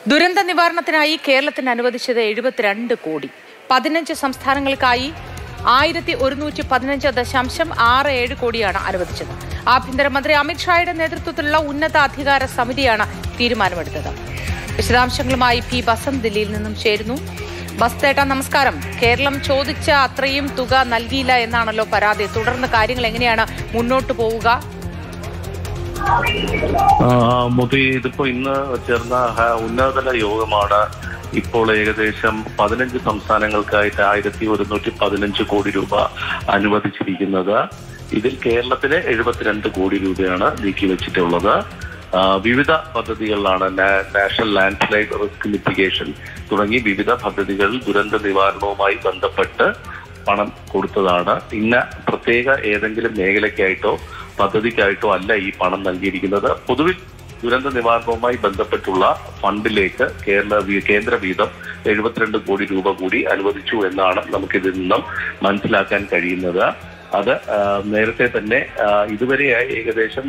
ദുരന്ത നിവാരണത്തിനായി കേരളത്തിന് അനുവദിച്ചത് 72 കോടി. 15 സംസ്ഥാനങ്ങൾക്കായി 1115.67 കോടിയാണ് അനുവദിച്ചത്. ആഭ്യന്തരമന്ത്രി അമിത്ഷായുടെ നേതൃത്വത്തിലുള്ള ഉന്നതാധികാര സമിതിയാണ് തീരുമാനമെടുത്തത്. വിശദാംശങ്ങളുമായി പി ബസന്ത് ദില്ലിയിൽ നിന്നും ചേരുന്നു. ബസ്തേട്ട, നമസ്കാരം. കേരളം ചോദിച്ച അത്രയും തുക നൽകിയില്ല എന്നാണല്ലോ പരാതി. തുടർന്ന് കാര്യങ്ങൾ എങ്ങനെയാണ് മുന്നോട്ട് പോവുക? ഇതിപ്പോ ഇന്ന് ചേർന്ന ഉന്നതതല യോഗമാണ് ഇപ്പോൾ ഏകദേശം 15 സംസ്ഥാനങ്ങൾക്കായിട്ട് 1115 കോടി രൂപ അനുവദിച്ചിരിക്കുന്നത്. ഇതിൽ കേരളത്തിന് 72 കോടി രൂപയാണ് നീക്കിവെച്ചിട്ടുള്ളത്. വിവിധ പദ്ധതികളിലാണ് national landslide risk mitigation തുടങ്ങി വിവിധ പദ്ധതികളിൽ ദുരന്ത നിവാരണവുമായി ബന്ധപ്പെട്ട് പണം കൊടുത്തതാണ്. ഇന്ന പ്രത്യേക ഏതെങ്കിലും മേഖലയ്ക്കായിട്ടോ പദ്ധതിക്കായിട്ടോ അല്ല ഈ പണം നൽകിയിരിക്കുന്നത്. പൊതുവിൽ ദുരന്ത നിവാരണവുമായി ബന്ധപ്പെട്ടുള്ള ഫണ്ടിലേക്ക് കേന്ദ്ര വീതം 72 കോടി രൂപ കൂടി അനുവദിച്ചു എന്നാണ് നമുക്കിതിൽ നിന്നും മനസ്സിലാക്കാൻ കഴിയുന്നത്. അത് നേരത്തെ തന്നെ ഇതുവരെയായി ഏകദേശം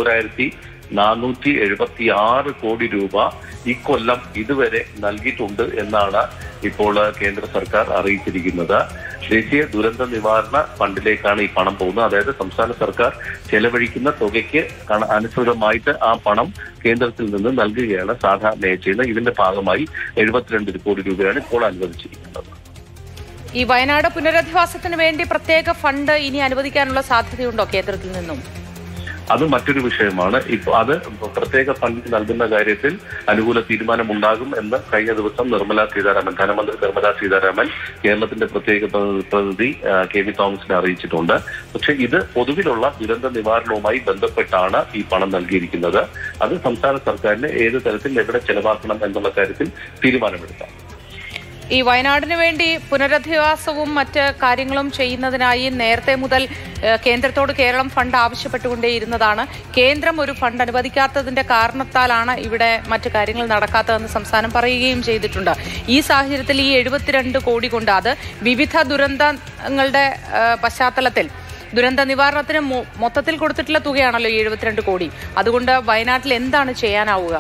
21,476 കോടി രൂപ ഇക്കൊല്ലം ഇതുവരെ നൽകിയിട്ടുണ്ട് എന്നാണ് ഇപ്പോൾ കേന്ദ്ര സർക്കാർ അറിയിച്ചിരിക്കുന്നത്. ദേശീയ ദുരന്ത നിവാരണ ഫണ്ടിലേക്കാണ് ഈ പണം പോകുന്നത്. അതായത് സംസ്ഥാന സർക്കാർ ചെലവഴിക്കുന്ന തുകയ്ക്ക് അനുസൃതമായിട്ട് ആ പണം കേന്ദ്രത്തിൽ നിന്ന് നൽകുകയാണ് സാധാരണയായി ചെയ്യുന്നത്. ഇതിന്റെ ഭാഗമായി 72 കോടി രൂപയാണ് ഇപ്പോൾ അനുവദിച്ചിരിക്കുന്നത്. ഈ വയനാട് പുനരധിവാസത്തിന് വേണ്ടി പ്രത്യേക ഫണ്ട് ഇനി അനുവദിക്കാനുള്ള സാധ്യതയുണ്ടോ കേന്ദ്രത്തിൽ നിന്നും? അത് മറ്റൊരു വിഷയമാണ്. ഇപ്പോൾ അത് പ്രത്യേക ഫണ്ട് നൽകുന്ന കാര്യത്തിൽ അനുകൂല തീരുമാനമുണ്ടാകും എന്ന് കഴിഞ്ഞ ദിവസം ധനമന്ത്രി നിർമ്മലാ സീതാരാമൻ കേരളത്തിന്റെ പ്രത്യേക പ്രതിനിധി കെ.വി. തോമസിനെ അറിയിച്ചിട്ടുണ്ട്. പക്ഷെ ഇത് പൊതുവിലുള്ള ദുരന്ത നിവാരണവുമായി ബന്ധപ്പെട്ടാണ് ഈ പണം നൽകിയിരിക്കുന്നത്. അത് സംസ്ഥാന സർക്കാരിന് ഏത് തരത്തിൽ എവിടെ ചെലവാക്കണം എന്നുള്ള കാര്യത്തിൽ തീരുമാനമെടുക്കാം. ഈ വയനാടിന് വേണ്ടി പുനരധിവാസവും മറ്റ് കാര്യങ്ങളും ചെയ്യുന്നതിനായി നേരത്തെ മുതൽ കേന്ദ്രത്തോട് കേരളം ഫണ്ട് ആവശ്യപ്പെട്ടുകൊണ്ടേയിരുന്നതാണ്. കേന്ദ്രം ഒരു ഫണ്ട് അനുവദിക്കാത്തതിന്റെ കാരണത്താലാണ് ഇവിടെ മറ്റു കാര്യങ്ങൾ നടക്കാത്തതെന്ന് സംസ്ഥാനം പറയുകയും ചെയ്തിട്ടുണ്ട്. ഈ സാഹചര്യത്തിൽ ഈ 72 കോടി കൊണ്ട് അത് വിവിധ ദുരന്തങ്ങളുടെ പശ്ചാത്തലത്തിൽ ദുരന്ത നിവാരണത്തിന് മൊത്തത്തിൽ കൊടുത്തിട്ടുള്ള തുകയാണല്ലോ ഈ 72 കോടി. അതുകൊണ്ട് വയനാട്ടിൽ എന്താണ് ചെയ്യാനാവുക?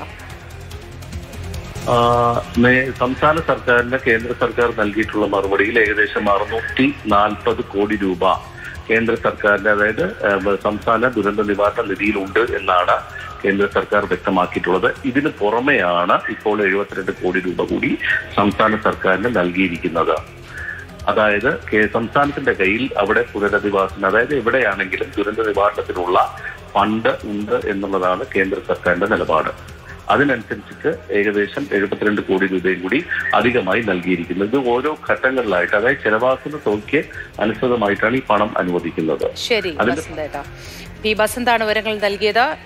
സംസ്ഥാന സർക്കാരിന് കേന്ദ്ര സർക്കാർ നൽകിയിട്ടുള്ള മറുപടിയിൽ ഏകദേശം 640 കോടി രൂപ കേന്ദ്ര സർക്കാരിന്റെ, അതായത് സംസ്ഥാന ദുരന്ത നിവാരണ നിധിയിലുണ്ട് എന്നാണ് കേന്ദ്ര സർക്കാർ വ്യക്തമാക്കിയിട്ടുള്ളത്. ഇതിന് പുറമെയാണ് ഇപ്പോൾ 72 കോടി രൂപ കൂടി സംസ്ഥാന സർക്കാരിന് നൽകിയിരിക്കുന്നത്. അതായത് സംസ്ഥാനത്തിന്റെ കയ്യിൽ അവിടെ പുനരധിവാസത്തിന്, അതായത് എവിടെയാണെങ്കിലും ദുരന്ത നിവാരണത്തിനുള്ള ഫണ്ട് ഉണ്ട് എന്നുള്ളതാണ് കേന്ദ്ര സർക്കാരിന്റെ നിലപാട്. അതിനനുസരിച്ചിട്ട് ഏകദേശം 72 കോടി രൂപയും കൂടി അധികമായി നൽകിയിരിക്കുന്നത്. ഇത് ഓരോ ഘട്ടങ്ങളിലായിട്ട്, അതായത് ചെലവാക്കുന്ന തുകയ്ക്ക് അനുസൃതമായിട്ടാണ് ഈ പണം അനുവദിക്കുന്നത്. ശരി, പി ബസന്താണ് വിവരങ്ങൾ നൽകിയത്.